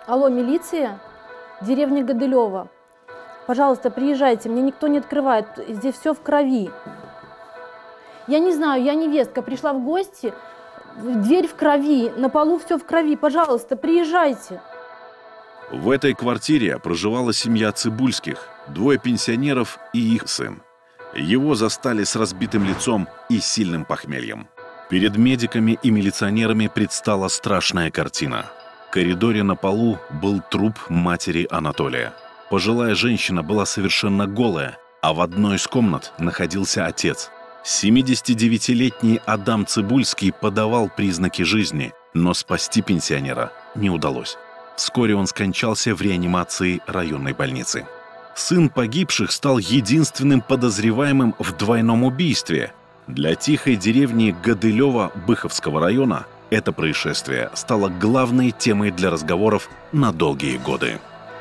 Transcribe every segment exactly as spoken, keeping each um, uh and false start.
Алло, милиция? Деревня Гадылева. Пожалуйста, приезжайте, мне никто не открывает, здесь все в крови. Я не знаю, я невестка, пришла в гости, дверь в крови, на полу все в крови, пожалуйста, приезжайте. В этой квартире проживала семья Цыбульских, двое пенсионеров и их сын. Его застали с разбитым лицом и сильным похмельем. Перед медиками и милиционерами предстала страшная картина. В коридоре на полу был труп матери Анатолия. Пожилая женщина была совершенно голая, а в одной из комнат находился отец. семидесятидевятилетний Адам Цыбульский подавал признаки жизни, но спасти пенсионера не удалось. Вскоре он скончался в реанимации районной больницы. Сын погибших стал единственным подозреваемым в двойном убийстве. Для тихой деревни Гадылева Быховского района это происшествие стало главной темой для разговоров на долгие годы.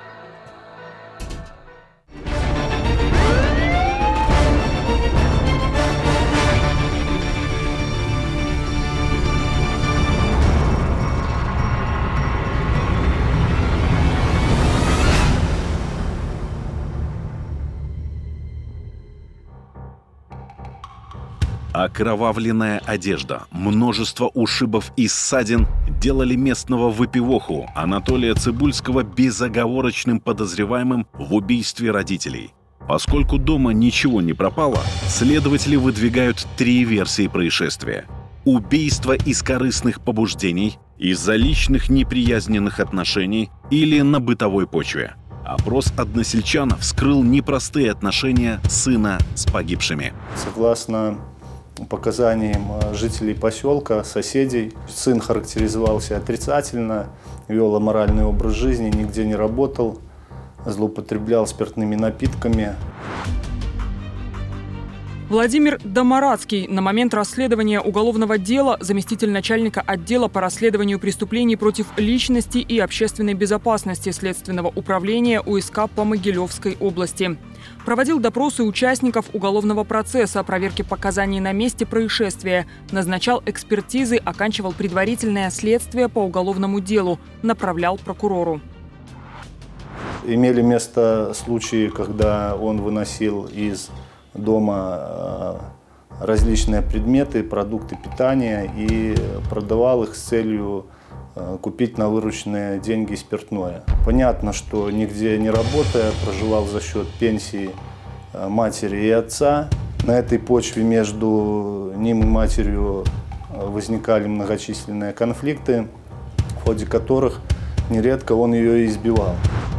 Окровавленная одежда, множество ушибов и ссадин делали местного выпивоху Анатолия Цыбульского безоговорочным подозреваемым в убийстве родителей. Поскольку дома ничего не пропало, следователи выдвигают три версии происшествия. Убийство из корыстных побуждений, из-за личных неприязненных отношений или на бытовой почве. Опрос односельчан вскрыл непростые отношения сына с погибшими. Согласно показаниям жителей поселка, соседей, сын характеризовался отрицательно, вел аморальный образ жизни, нигде не работал, злоупотреблял спиртными напитками. Владимир Домарадский, на момент расследования уголовного дела заместитель начальника отдела по расследованию преступлений против личности и общественной безопасности Следственного управления УСК по Могилевской области. Проводил допросы участников уголовного процесса, проверки показаний на месте происшествия, назначал экспертизы, оканчивал предварительное следствие по уголовному делу, направлял прокурору. Имели место случаи, когда он выносил из дома различные предметы, продукты питания и продавал их с целью купить на вырученные деньги спиртное. Понятно, что нигде не работая, проживал за счет пенсии матери и отца. На этой почве между ним и матерью возникали многочисленные конфликты, в ходе которых нередко он ее избивал.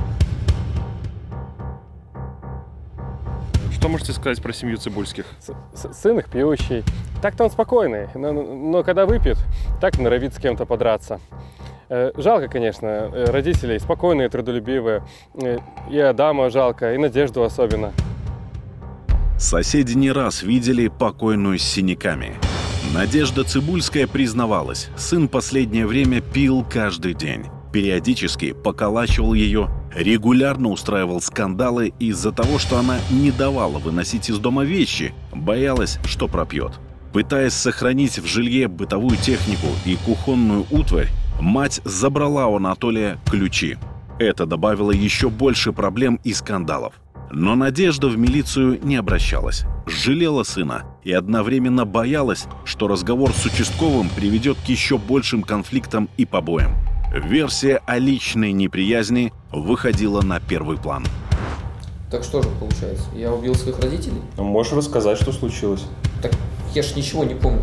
Что можете сказать про семью Цыбульских? Сын их пьющий. Так-то он спокойный, но, но когда выпьет, так норовит с кем-то подраться. Жалко, конечно, родителей спокойные, трудолюбивые. И Адама жалко, и Надежду особенно. Соседи не раз видели покойную с синяками. Надежда Цыбульская признавалась, сын последнее время пил каждый день. Периодически поколачивал ее, регулярно устраивал скандалы из-за того, что она не давала выносить из дома вещи, боялась, что пропьет. Пытаясь сохранить в жилье бытовую технику и кухонную утварь, мать забрала у Анатолия ключи. Это добавило еще больше проблем и скандалов. Но Надежда в милицию не обращалась, жалела сына и одновременно боялась, что разговор с участковым приведет к еще большим конфликтам и побоям. Версия о личной неприязни выходила на первый план. Так что же получается? Я убил своих родителей? Можешь рассказать, что случилось? Так я ж ничего не помню.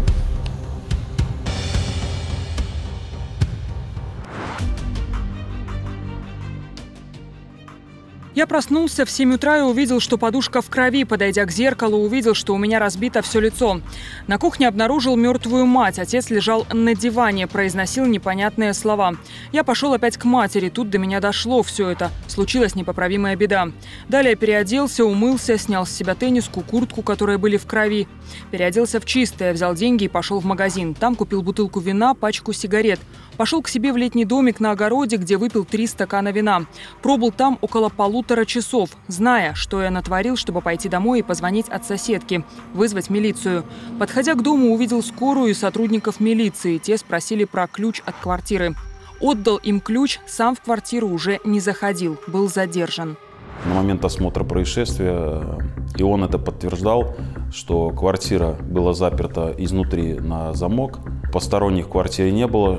Я проснулся в семь утра и увидел, что подушка в крови. Подойдя к зеркалу, увидел, что у меня разбито все лицо. На кухне обнаружил мертвую мать. Отец лежал на диване, произносил непонятные слова. Я пошел опять к матери. Тут до меня дошло все это. Случилась непоправимая беда. Далее переоделся, умылся, снял с себя тенниску, куртку, которые были в крови. Переоделся в чистое, взял деньги и пошел в магазин. Там купил бутылку вина, пачку сигарет. Пошел к себе в летний домик на огороде, где выпил три стакана вина. Пробыл там около полутора часов, зная, что я натворил, чтобы пойти домой и позвонить от соседки, вызвать милицию. Подходя к дому, увидел скорую и сотрудников милиции. Те спросили про ключ от квартиры. Отдал им ключ, сам в квартиру уже не заходил, был задержан. На момент осмотра происшествия, и он это подтверждал, что квартира была заперта изнутри на замок, посторонних в квартире не было.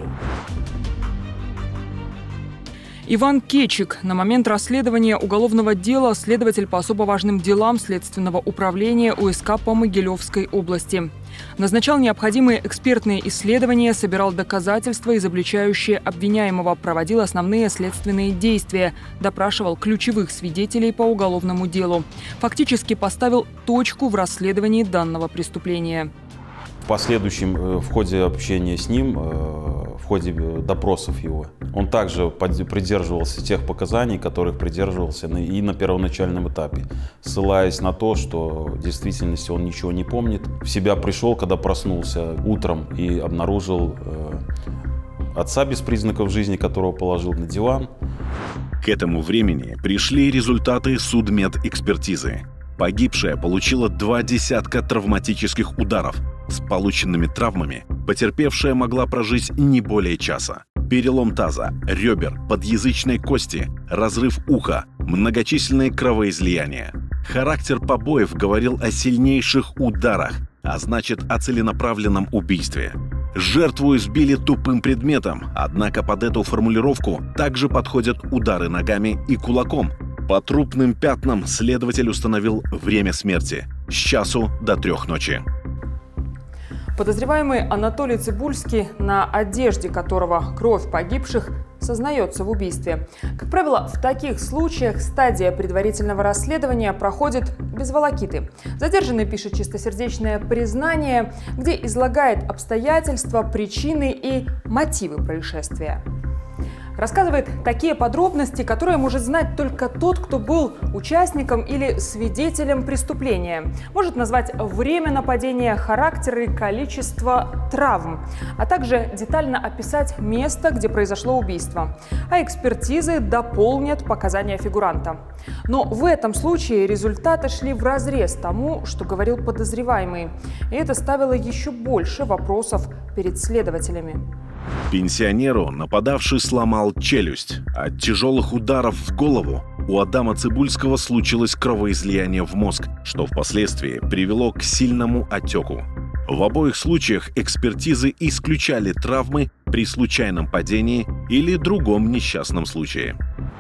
Иван Кечик. На момент расследования уголовного дела следователь по особо важным делам Следственного управления УСК по Могилевской области. Назначал необходимые экспертные исследования, собирал доказательства, изобличающие обвиняемого, проводил основные следственные действия, допрашивал ключевых свидетелей по уголовному делу. Фактически поставил точку в расследовании данного преступления. В последующем, в ходе общения с ним, в ходе допросов его, он также придерживался тех показаний, которых придерживался и на первоначальном этапе, ссылаясь на то, что в действительности он ничего не помнит. В себя пришел, когда проснулся утром и обнаружил отца без признаков жизни, которого положил на диван. К этому времени пришли результаты судмедэкспертизы. Погибшая получила два десятка травматических ударов. С полученными травмами потерпевшая могла прожить не более часа. Перелом таза, ребер, подъязычной кости, разрыв уха, многочисленные кровоизлияния. Характер побоев говорил о сильнейших ударах, а значит, о целенаправленном убийстве. Жертву избили тупым предметом, однако под эту формулировку также подходят удары ногами и кулаком. По трупным пятнам следователь установил время смерти – с часу до трех ночи. Подозреваемый Анатолий Цибульский, на одежде которого кровь погибших, сознается в убийстве. Как правило, в таких случаях стадия предварительного расследования проходит без волокиты. Задержанный пишет чистосердечное признание, где излагает обстоятельства, причины и мотивы происшествия. Рассказывает такие подробности, которые может знать только тот, кто был участником или свидетелем преступления. Может назвать время нападения, характер и количество травм, а также детально описать место, где произошло убийство. А экспертизы дополнят показания фигуранта. Но в этом случае результаты шли вразрез тому, что говорил подозреваемый. И это ставило еще больше вопросов перед следователями. Пенсионеру нападавший сломал челюсть. От тяжелых ударов в голову у Адама Цибульского случилось кровоизлияние в мозг, что впоследствии привело к сильному отеку. В обоих случаях экспертизы исключали травмы при случайном падении или другом несчастном случае.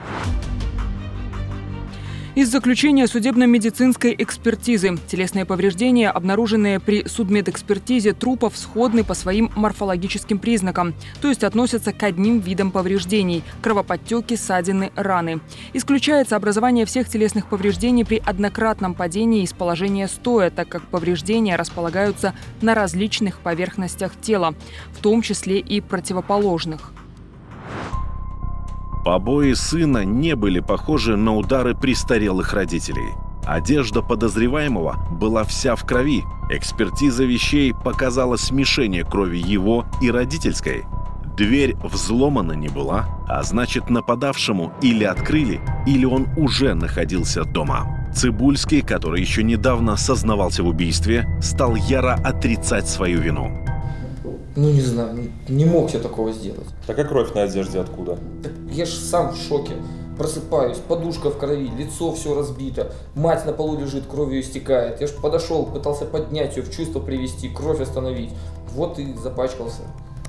Из заключения судебно-медицинской экспертизы телесные повреждения, обнаруженные при судмедэкспертизе трупов, сходны по своим морфологическим признакам, то есть относятся к одним видам повреждений – кровоподтеки, ссадины, раны. Исключается образование всех телесных повреждений при однократном падении из положения стоя, так как повреждения располагаются на различных поверхностях тела, в том числе и противоположных. Побои сына не были похожи на удары престарелых родителей. Одежда подозреваемого была вся в крови. Экспертиза вещей показала смешение крови его и родительской. Дверь взломана не была, а значит, нападавшему или открыли, или он уже находился дома. Цибульский, который еще недавно сознавался в убийстве, стал яро отрицать свою вину. Ну, не знаю, не мог я такого сделать. Так а кровь на одежде откуда? Так я ж сам в шоке. Просыпаюсь, подушка в крови, лицо все разбито, мать на полу лежит, кровью истекает. Я ж подошел, пытался поднять ее, в чувство привести, кровь остановить. Вот и запачкался.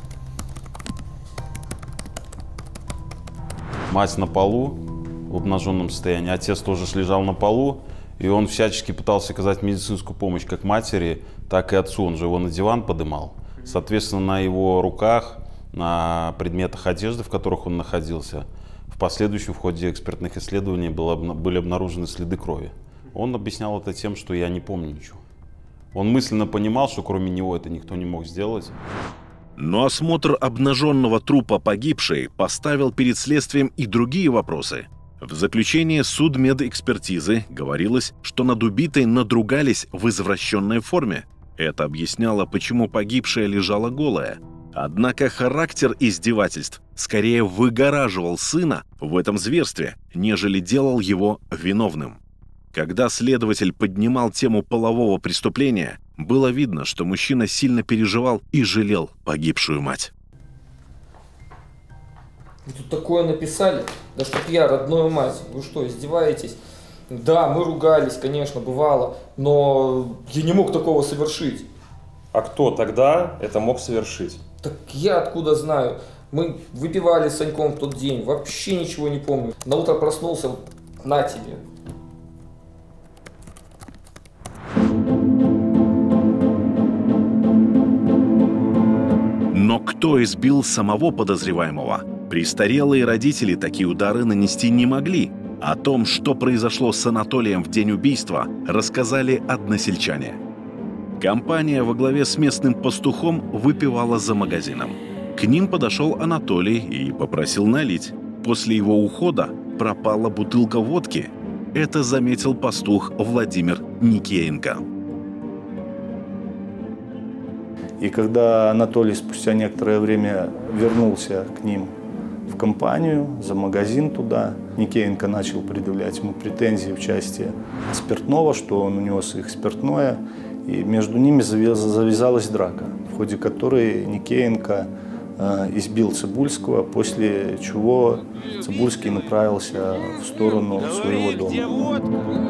Мать на полу в обнаженном состоянии, отец тоже лежал на полу, и он всячески пытался оказать медицинскую помощь как матери, так и отцу. Он же его на диван подымал. Соответственно, на его руках, на предметах одежды, в которых он находился, в последующем в ходе экспертных исследований было, были обнаружены следы крови. Он объяснял это тем, что я не помню ничего. Он мысленно понимал, что кроме него это никто не мог сделать. Но осмотр обнаженного трупа погибшей поставил перед следствием и другие вопросы. В заключении судмедэкспертизы говорилось, что над убитой надругались в извращенной форме. Это объясняло, почему погибшая лежала голая. Однако характер издевательств скорее выгораживал сына в этом зверстве, нежели делал его виновным. Когда следователь поднимал тему полового преступления, было видно, что мужчина сильно переживал и жалел погибшую мать. Вы тут такое написали? Да чтоб я, родную мать, вы что, издеваетесь? Да, мы ругались, конечно, бывало, но я не мог такого совершить. А кто тогда это мог совершить? Так я откуда знаю? Мы выпивали с Саньком в тот день, вообще ничего не помню. На утро проснулся, на тебе. Но кто избил самого подозреваемого? Престарелые родители такие удары нанести не могли. О том, что произошло с Анатолием в день убийства, рассказали односельчане. Компания во главе с местным пастухом выпивала за магазином. К ним подошел Анатолий и попросил налить. После его ухода пропала бутылка водки. Это заметил пастух Владимир Никеенко. И когда Анатолий спустя некоторое время вернулся к ним в компанию, за магазин туда, Никеенко начал предъявлять ему претензии в части спиртного, что он унес их спиртное. И между ними завязалась драка, в ходе которой Никеенко э, избил Цыбульского, после чего Цыбульский направился в сторону своего дома.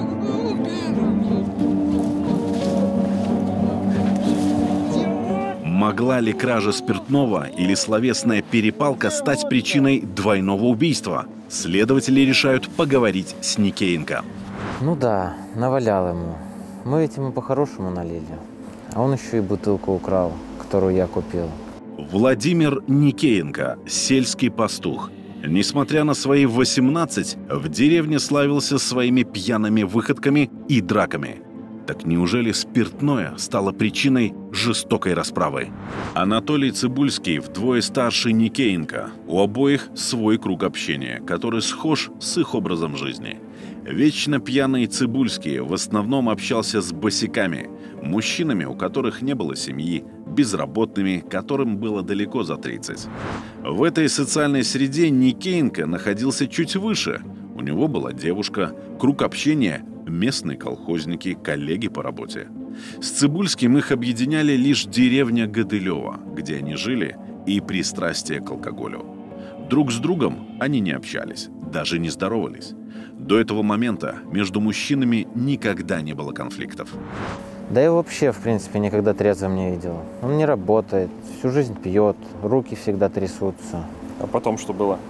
Могла ли кража спиртного или словесная перепалка стать причиной двойного убийства? Следователи решают поговорить с Никеенко. Ну да, навалял ему. Мы ведь ему по-хорошему налили. А он еще и бутылку украл, которую я купил. Владимир Никеенко, сельский пастух. Несмотря на свои восемнадцать, в деревне славился своими пьяными выходками и драками. Так неужели спиртное стало причиной жестокой расправы? Анатолий Цыбульский вдвое старше Никеенко. У обоих свой круг общения, который схож с их образом жизни. Вечно пьяный Цыбульский в основном общался с босиками, мужчинами, у которых не было семьи, безработными, которым было далеко за тридцать. В этой социальной среде Никеенко находился чуть выше. У него была девушка, круг общения – местные колхозники, коллеги по работе. С Цыбульским их объединяли лишь деревня Гадылева, где они жили, и пристрастие к алкоголю. Друг с другом они не общались, даже не здоровались. До этого момента между мужчинами никогда не было конфликтов. Да я вообще, в принципе, никогда трезвым не видел. Он не работает, всю жизнь пьет, руки всегда трясутся. А потом что было?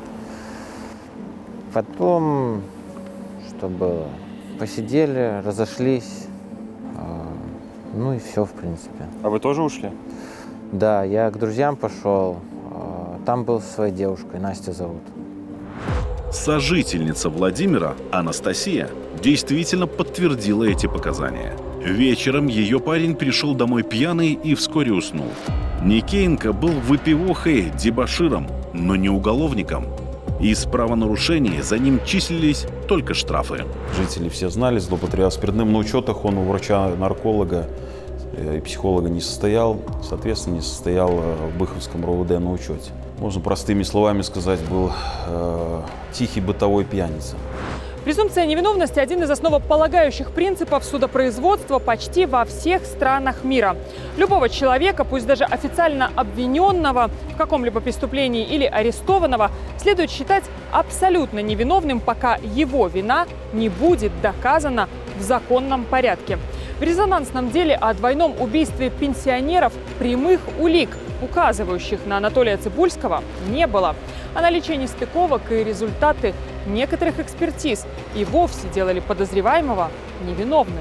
Потом, что было? Посидели, разошлись, ну и все, в принципе. А вы тоже ушли? Да, я к друзьям пошел, там был со своей девушкой, Настя зовут. Сожительница Владимира, Анастасия, действительно подтвердила эти показания. Вечером ее парень пришел домой пьяный и вскоре уснул. Никеенко был выпивохой, дебоширом, но не уголовником. Из правонарушений за ним числились только штрафы. Жители все знали, злоупотреблял спиртным. На учетах он у врача-нарколога и психолога не состоял, соответственно, не состоял в Быховском РОВД на учете. Можно простыми словами сказать, был э, тихий бытовой пьяница. Презумпция невиновности – один из основополагающих принципов судопроизводства почти во всех странах мира. Любого человека, пусть даже официально обвиненного в каком-либо преступлении или арестованного, следует считать абсолютно невиновным, пока его вина не будет доказана в законном порядке. В резонансном деле о двойном убийстве пенсионеров прямых улик, указывающих на Анатолия Цыбульского, не было. А наличие нестыковок и результаты некоторых экспертиз и вовсе делали подозреваемого невиновным.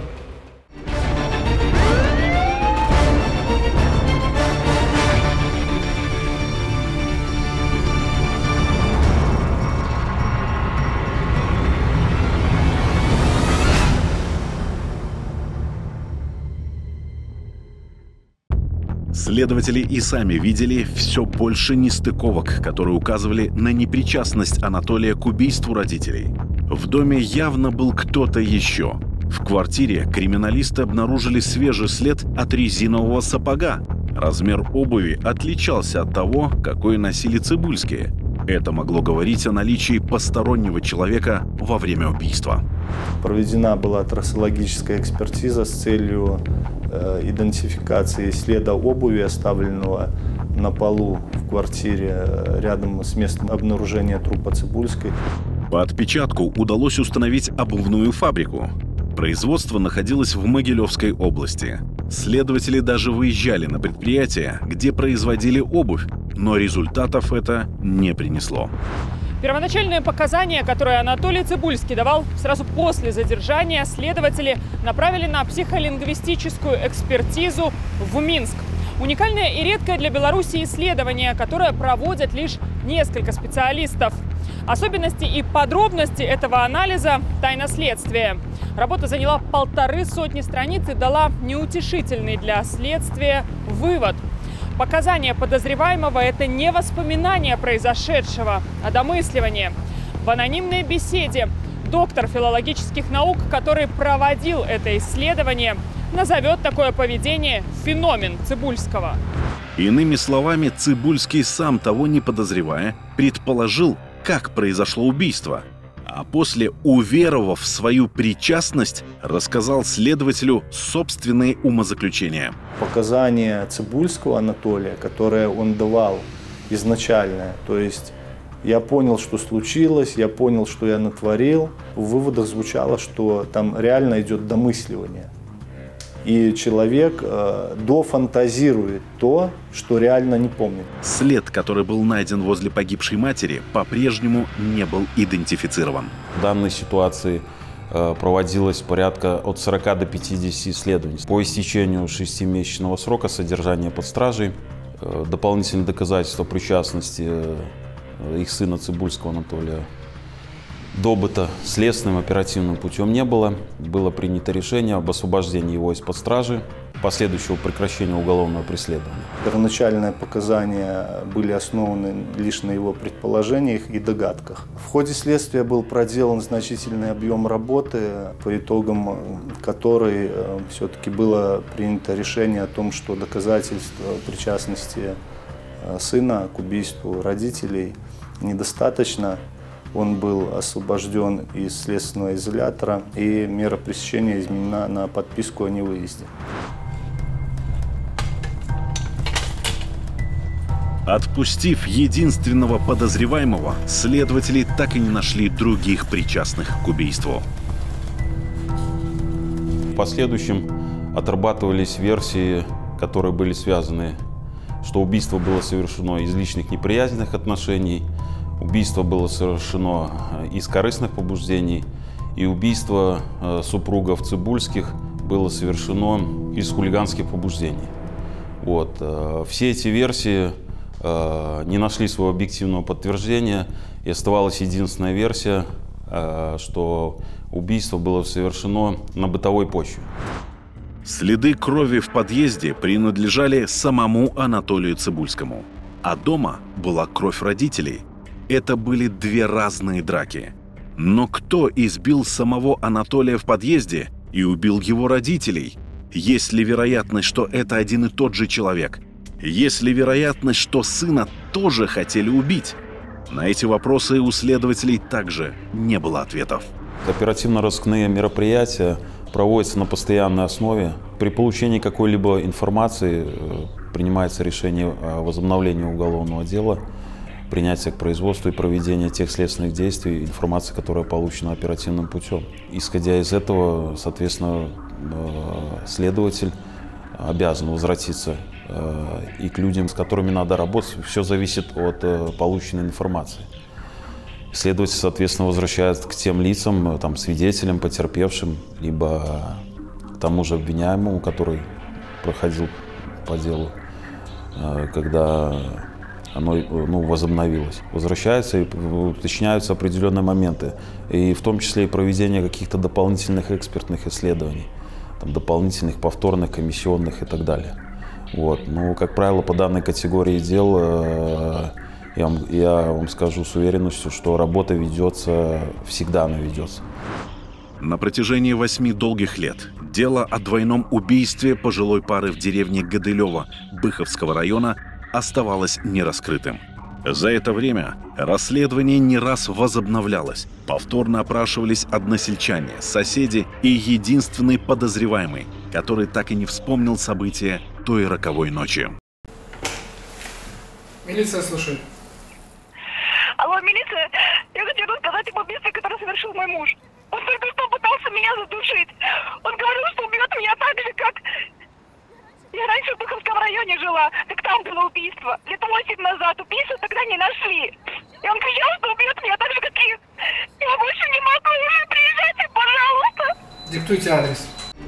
Следователи и сами видели все больше нестыковок, которые указывали на непричастность Анатолия к убийству родителей. В доме явно был кто-то еще. В квартире криминалисты обнаружили свежий след от резинового сапога. Размер обуви отличался от того, какой носили Цыбульские. Это могло говорить о наличии постороннего человека во время убийства. Проведена была трассологическая экспертиза с целью э, идентификации следа обуви, оставленного на полу в квартире рядом с местом обнаружения трупа Цыбульской. По отпечатку удалось установить обувную фабрику. Производство находилось в Могилевской области. Следователи даже выезжали на предприятие, где производили обувь, но результатов это не принесло. Первоначальные показания, которые Анатолий Цыбульский давал сразу после задержания, следователи направили на психолингвистическую экспертизу в Минск. Уникальное и редкое для Беларуси исследование, которое проводят лишь несколько специалистов. Особенности и подробности этого анализа – тайна следствия. Работа заняла полторы сотни страниц и дала неутешительный для следствия вывод. Показания подозреваемого – это не воспоминания произошедшего, а домысливание. В анонимной беседе доктор филологических наук, который проводил это исследование, назовет такое поведение «феномен Цыбульского». Иными словами, Цыбульский, сам того не подозревая, предположил, как произошло убийство, а после, уверовав в свою причастность, рассказал следователю собственные умозаключения. Показания Цыбульского Анатолия, которые он давал изначально, то есть я понял, что случилось, я понял, что я натворил, в выводах звучало, что там реально идет домысливание. И человек э, дофантазирует то, что реально не помнит. След, который был найден возле погибшей матери, по-прежнему не был идентифицирован. В данной ситуации э, проводилось порядка от сорока до пятидесяти исследований. По истечению шестимесячного срока содержания под стражей э, дополнительные доказательства причастности э, их сына Цыбульского Анатолия добыто следственным оперативным путем не было. Было принято решение об освобождении его из-под стражи, последующего прекращения уголовного преследования. Первоначальные показания были основаны лишь на его предположениях и догадках. В ходе следствия был проделан значительный объем работы, по итогам которой все-таки было принято решение о том, что доказательств причастности сына к убийству родителей недостаточно. Он был освобожден из следственного изолятора, и мера пресечения изменена на подписку о невыезде. Отпустив единственного подозреваемого, следователи так и не нашли других причастных к убийству. В последующем отрабатывались версии, которые были связаны, что убийство было совершено из личных неприязненных отношений, убийство было совершено из корыстных побуждений, и убийство э, супругов Цыбульских было совершено из хулиганских побуждений. Вот. Э, все эти версии э, не нашли своего объективного подтверждения, и оставалась единственная версия, э, что убийство было совершено на бытовой почве. Следы крови в подъезде принадлежали самому Анатолию Цыбульскому, а дома была кровь родителей. Это были две разные драки. Но кто избил самого Анатолия в подъезде и убил его родителей? Есть ли вероятность, что это один и тот же человек? Есть ли вероятность, что сына тоже хотели убить? На эти вопросы у следователей также не было ответов. Оперативно-розыскные мероприятия проводятся на постоянной основе. При получении какой-либо информации принимается решение о возобновлении уголовного дела, принятие к производству и проведение тех следственных действий, информации, которая получена оперативным путем. Исходя из этого, соответственно, следователь обязан возвратиться и к людям, с которыми надо работать. Все зависит от полученной информации. Следователь, соответственно, возвращается к тем лицам, там, свидетелям, потерпевшим, либо к тому же обвиняемому, который проходил по делу, когда оно ну, возобновилось. Возвращаются и уточняются определенные моменты, и в том числе и проведение каких-то дополнительных экспертных исследований, там, дополнительных повторных, комиссионных и так далее. Вот. Ну, как правило, по данной категории дел э, я, я вам скажу с уверенностью, что работа ведется, всегда она ведется. На протяжении восьми долгих лет дело о двойном убийстве пожилой пары в деревне Гадылево Быховского района оставалось нераскрытым. За это время расследование не раз возобновлялось. Повторно опрашивались односельчане, соседи и единственный подозреваемый, который так и не вспомнил события той роковой ночи. Милиция слушает. Алло, милиция. Я хочу рассказать об убийстве, которое совершил мой муж. Он только что пытался меня задушить. Он говорил, что убьет меня так же, как... Я раньше в Духовском районе жила, так там было убийство. Лет восемь назад убийство тогда не нашли. И он кричал, что убьет меня так же, как и... Я больше не могу, уже приезжайте, пожалуйста. Диктуйте адрес.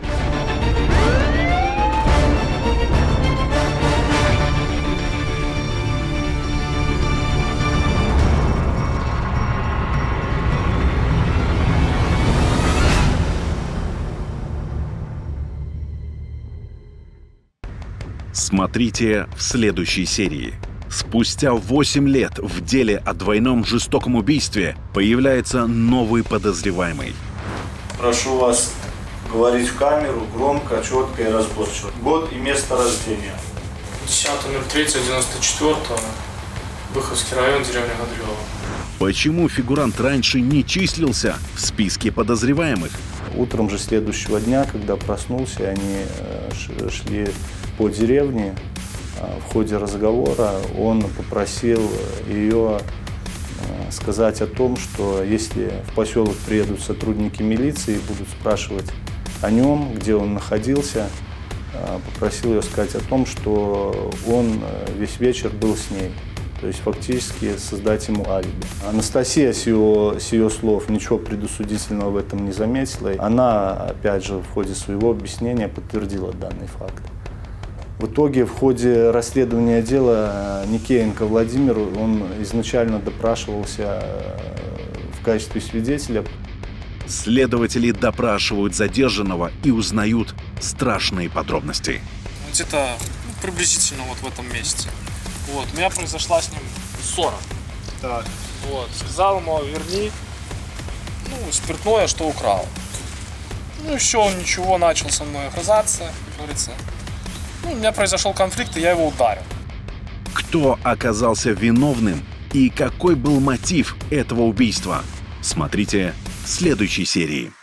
Смотрите в следующей серии. Спустя восемь лет в деле о двойном жестоком убийстве появляется новый подозреваемый. Прошу вас говорить в камеру громко, четко и разборчиво. Год и место рождения. десятое ноль третье девяносто четвёртого. Быховский район, деревня Гадрёва. Почему фигурант раньше не числился в списке подозреваемых? Утром же следующего дня, когда проснулся, они шли по деревне. В ходе разговора он попросил ее сказать о том, что если в поселок приедут сотрудники милиции и будут спрашивать о нем, где он находился, попросил ее сказать о том, что он весь вечер был с ней. То есть фактически создать ему алиби. Анастасия с ее, с ее слов ничего предосудительного в этом не заметила. Она, опять же, в ходе своего объяснения подтвердила данный факт. В итоге, в ходе расследования дела Никеенко Владимир, он изначально допрашивался в качестве свидетеля. Следователи допрашивают задержанного и узнают страшные подробности. Где-то ну, приблизительно вот в этом месте. Вот, у меня произошла с ним ссора. Так. Вот, сказал ему, верни, ну, спиртное, что украл. Ну и все, он ничего, начал со мной огрызаться, как говорится. Ну, у меня произошел конфликт, и я его ударил. Кто оказался виновным и какой был мотив этого убийства? Смотрите в следующей серии.